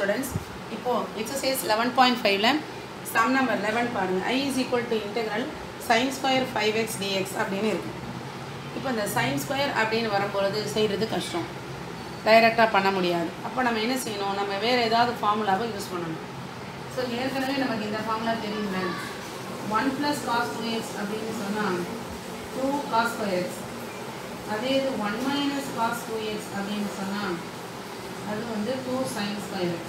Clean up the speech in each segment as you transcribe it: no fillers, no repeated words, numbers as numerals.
students. இப்போ exercise 11.5ல sum number 11 பாருங்க. I is equal to integral sin square 5x dx அப்படினு இருக்கு. இப்போ இந்த sin square அப்படினு வரும்போது செய்யறது கஷ்டம். டைரக்டா பண்ண முடியாது. அப்ப நம்ம என்ன செய்யணும்? நம்ம வேற ஏதாவது ஃபார்முலாவை யூஸ் பண்ணணும். சோ ஏற்கனவே நமக்கு இந்த ஃபார்முலா தெரியும்ல. 1 plus cos 2x அப்படினு சொன்னா 2 cos square x. அதே இது 1 minus cos 2x அப்படினு சொன்னா அது வந்து 2 sin square x.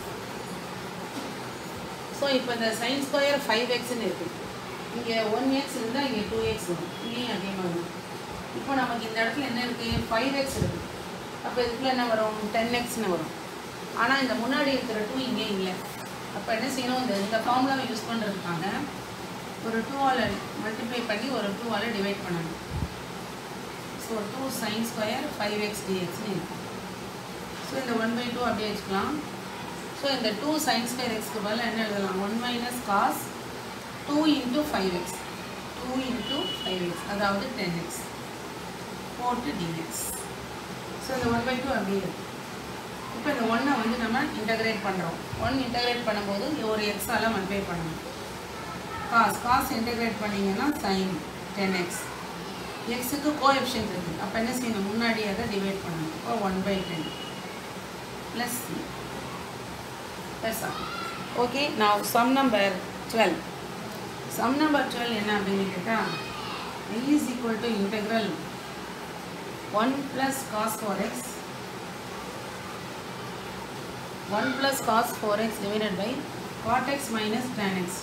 ஸோ இப்போ இந்த sin square 5xன்னு இருக்கு. இங்கே 1x இருந்தால் இங்கே 2x வரும். இங்கேயும் அதே மாதிரி வரும். இப்போ நமக்கு இந்த இடத்துல என்ன இருக்குது? 5x இருக்குது. அப்போ இதுக்குள்ள என்ன வரும்? 10xன்னு வரும். ஆனால் இந்த முன்னாடி இருக்கிற 2 இங்கே இல்லை. அப்போ என்ன செய்யணும்? இந்த ஃபார்முலாவை யூஸ் பண்ணுறதுக்காக ஒரு 2ஆல் மல்டிப்ளை பண்ணி ஒரு 2ஆல் டிவைட் பண்ணணும். ஸோ 2 sin square 5x dxன்னு இருக்கு. ஸோ இந்த 1/2 அப்படியே வச்சுக்கலாம். ஸோ இந்த 2 sin square xக்கு பதிலாக என்ன எழுதலாம்? 1 minus cos 2 into 5x. 2 into 5x அதாவது 10x போட்டு dx. ஸோ இந்த 1/2 அப்படியே இருக்கு. இப்போ இந்த 1 வந்து நம்ம இன்டகிரேட் பண்ணுறோம். 1 இன்டகிரேட் பண்ணும்போது ஒரு எக்ஸால் மல்டிப்ளை பண்ணணும். காஸ் இன்டகிரேட் பண்ணிங்கன்னா sin 10x. எக்ஸுக்கு கோஎஃபிஷியன்ட் இருக்குது. அப்போ என்ன செய்யணும்? முன்னாடி அதை டிவைட் பண்ணணும். இப்போ 1/10 plus c. That's all. Okay, now sum number 12. Sum number 12 என்ன அப்படின்னு கேட்டா I is equal to integral 1 plus cos 4x 1 plus cos 4x divided by cot x minus tan x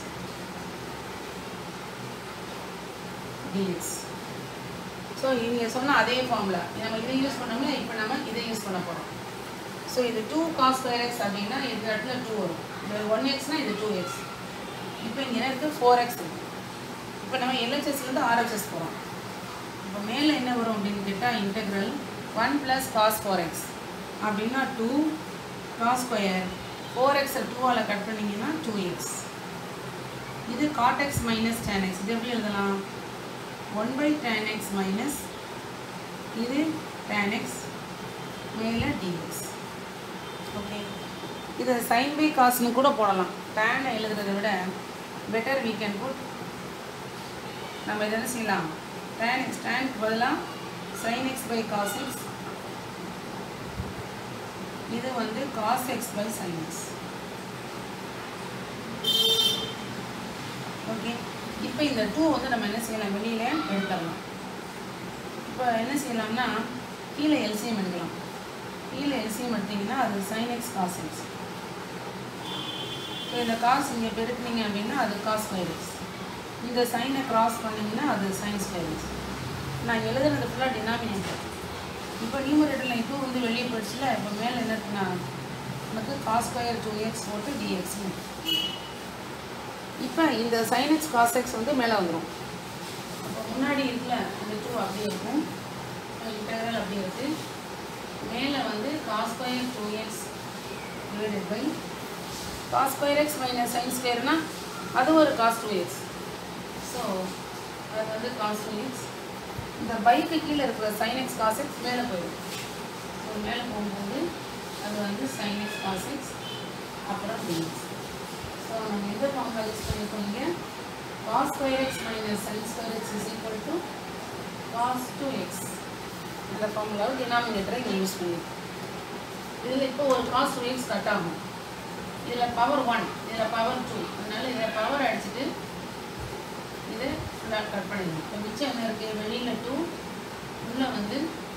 dx. So இங்கே சொன்ன அதே formula நம்ம இதை use பண்ணோம்னா இப்போ நம்ம இதை யூஸ் பண்ண போகிறோம். ஸோ இது 2 cos square x அப்படின்னா இந்த இடத்துல 2 வரும். இது 1xனா இது 2x. இப்போ இங்கே என்ன இருக்குது? 4x இருக்குது. இப்போ நம்ம LHSலேருந்து RHS போகிறோம். இப்போ மேலே என்ன வரும் அப்படின்னு கேட்டால் இன்டெக்ரல் 1 plus cos 4x அப்படின்னா 2 cos square 4x 2ஆல் கட் பண்ணிங்கன்னா 2x. இது cot x minus tan x. இது எப்படி எழுதலாம்? 1/tan x minus இது tan x மேலே dx. ஓகே, இதை sin by cosன்னு கூட போடலாம். tan எழுதுறதை விட better we can put நம்ம இதை என்ன செய்யலாம்? tan x tan பதிலாக sin x by cos x. இது வந்து cos x by sin x. Okay, இப்போ இந்த 2 வந்து நம்ம என்ன செய்யலாம்? வெளியில் எடுத்துடலாம். இப்போ என்ன செய்யலாம்னா கீழே எல்சிஎம் எடுக்கலாம். கீழே எல்சிஎம் எடுத்திங்கன்னா அது sin x cos x. So இந்த காஸ் இங்கே பெருக்குனீங்க அப்படின்னா அது cos square x. இந்த சைனை கிராஸ் பண்ணிங்கன்னா அது sin square x. நான் எழுதுறது ஃபுல்லாக டினாமினேட்டர். இப்போ நியூமரேட்டரில் 2 வந்து வெளியே போயிடுச்சுல. இப்போ மேலே என்ன இருக்குன்னா நமக்கு cos square 2x போட்டு dx. இப்போ இந்த sin x cos x வந்து மேலே வந்துடும். அப்போ முன்னாடி இருக்குல்ல இந்த 2 அப்படியே இருக்கும். இன்டெக்ரல் அப்படியே இருக்குது. மேலே வந்து cos square 2x divided by cos square x minus sin squareனா அது ஒரு cos 2x. ஸோ அது வந்து cos 2x. இந்த பைக்கு கீழே இருக்கிற sin x cos x மேலே போயிடும். ஸோ மேலே போகும்போது அது வந்து sin x cos x அப்புறம் dx. ஸோ நம்ம எந்த ஃபார்முலா யூஸ் பண்ணியிருக்கோம்? இங்கே cos square x minus sin square x is equal to cos 2x. அந்த ஃபார்முலாவை டினாமினேட்டரை இங்கே யூஸ் பண்ணியிருக்கோம். இதில் இப்போ ஒரு cos 2x கட் ஆகும். இதில் பவர் 1, இதில் பவர் 2. அதனால இதில் பவர் அடிச்சுட்டு இதை ஃபுல்லாக கட் பண்ணிடணும். இப்போ மிச்சம் என்ன இருக்குது? வெளியில் 2, உள்ளே வந்து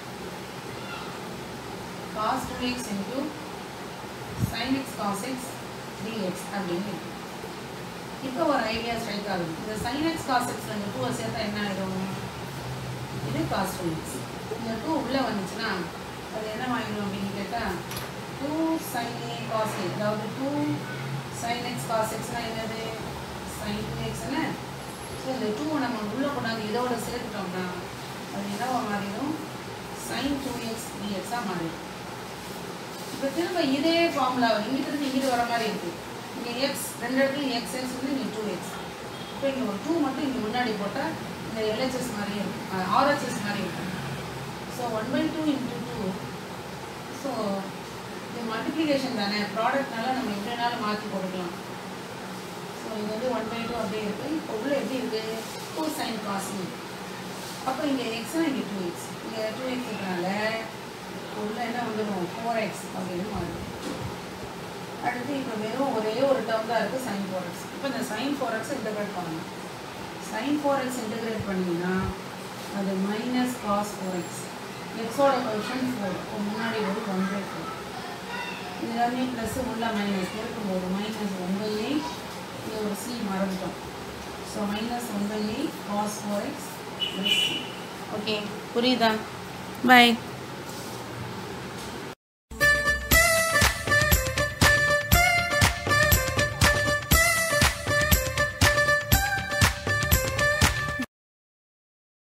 cos 2x into sin x cos x dx அப்படின்னு இருக்கு. இப்போ ஒரு ஐடியா ஸ்ட்ரைக் ஆகுது. இந்த sin x cos x இந்த 2 சேர்த்தா என்ன ஆகிடும்? இது cos 2x. இந்த 2 உள்ளே வந்துச்சுன்னா அது என்ன ஆகிடும் அப்படின்னு கேட்டால் 2 sin a cos a. அதாவது 2 sin x cos xனா என்னது? sin 2xன்னு. ஸோ இந்த 2 நம்ம உள்ளே கொண்டாந்து இதோட சேர்த்துட்டோம்னா அது என்னவா மாறிடும்? sin 2x dxஆக மாறிடும். இப்போ திரும்ப இதே ஃபார்முலாவை இங்கிட்டிருந்து இங்கிட்டு வர மாதிரி இருக்குது. இங்கே எக்ஸ் ரெண்டு இடத்துல எக்ஸ் வந்து இங்கே 2x. இப்போ இங்கே ஒரு 2 மட்டும் இங்கே முன்னாடி போட்டால் இந்த LHS மாதிரியே இருக்கும், RHS மாதிரி இருக்கும். So 1/2 into 2. ஸோ இது மல்டிப்ளிகேஷன் தானே, ப்ராடக்ட்னால நம்ம எப்படினாலும் மாற்றி போட்டுக்கலாம். ஸோ இது வந்து 1/2 அப்படியே இருக்குது. இப்போ உள்ள எப்படி இருக்குது 2 sin cos. அப்போ இங்கே எக்ஸ்னா இங்கே 2x, இங்கே 2x இருக்கிறனால உள்ள என்ன வந்துடும் 4x அப்படின்னு மாறும். அடுத்து இப்போ வெறும் ஒரே ஒரு டேர்ம் தான் இருக்குது sin 4x. இப்போ இந்த sin 4x இன்டெகிரேட் பண்ணணும். sin 4x இன்டெகிரேட் பண்ணிங்கன்னா அது மைனஸ் cos 4x. எக்ஸோட பொசிஷன் 4, இப்போ முன்னாடி ஒரு 1/4. இது எல்லாமே ப்ளஸ் உள்ள மைனஸ் இருக்கும்போது மைனஸ் 1/8. இங்கே ஒரு சி மறந்துட்டோம். So minus 1/8 cos 4x plus C. Okay, புரியுதா? பாய்.